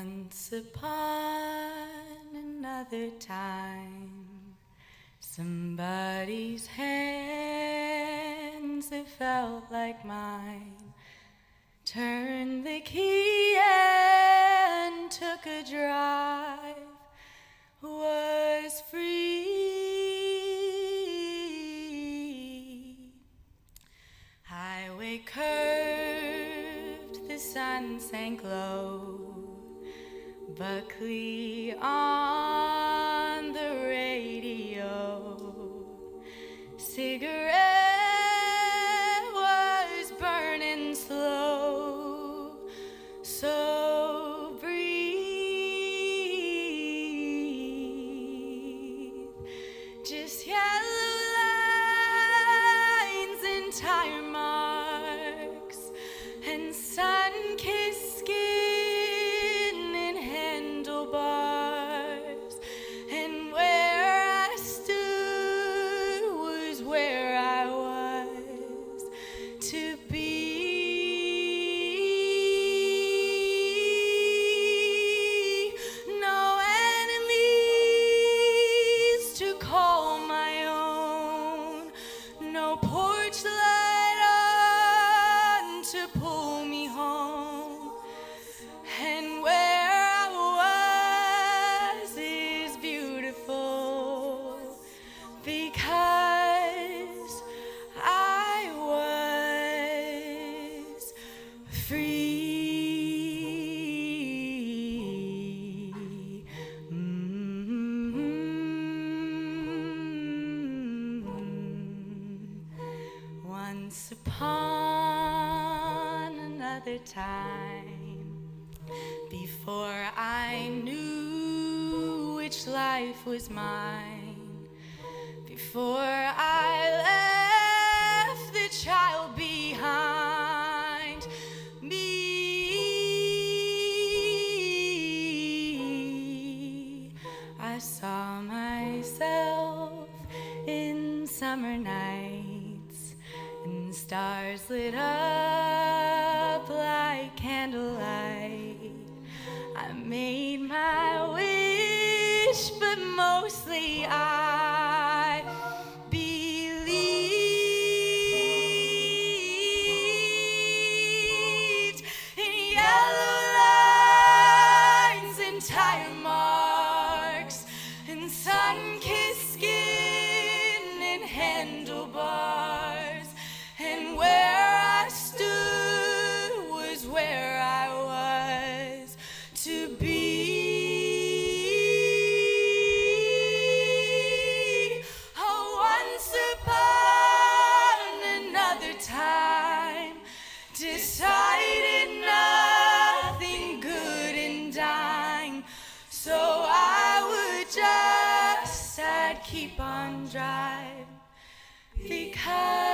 Once upon another time, somebody's hands that felt like mine turned the key and took a drive, was free. Highway curved, the sun sank low, Buckley on the radio. Cigarette was burning slow, so breathe. Just yellow lines and tire marks and sun-kissed skin and handlebars, and where I stood was where I was to be. No enemies to call my own, no porch light on to pull me home, and where I was is beautiful because I was free. Once upon another time, before I knew which life was mine, before I left the child behind me, I saw myself in summer nights, and stars lit up like candlelight. I made my wish, but mostly I believed in yellow lines and tire marks and sun-kissed skin and handlebars, and where I stood was where I was to be. Oh, once upon another time, decided nothing good in dying, so I'd keep on driving because